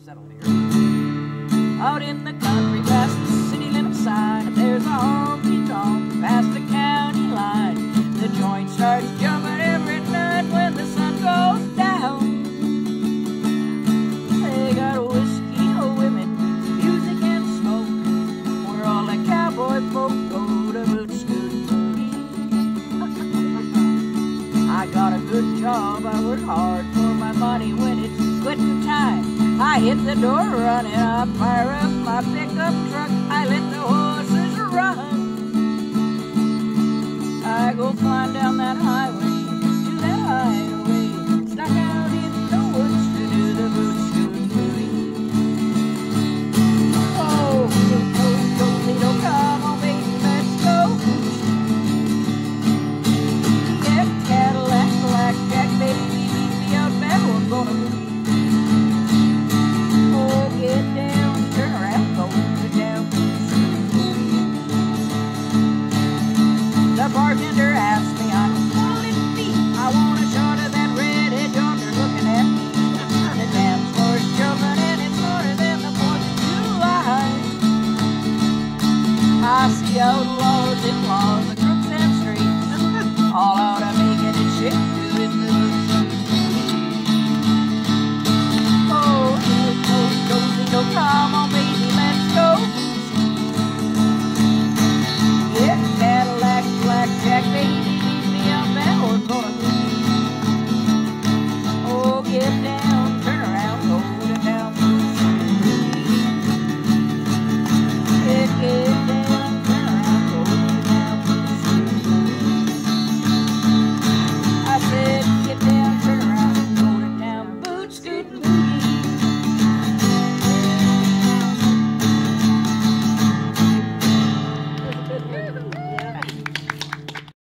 settled here. Out in the country, past the city limit sign, there's a honky-tonk past the county line. The joint starts jumping every night when the sun goes down. They got whiskey, women, music and smoke, where all the cowboy folk go to boot scootin' boogie. I got a good job, I work hard for my money. When it's quitting time, I hit the door running, I fire up my pickup truck, I let the horses run. I go flying down that highway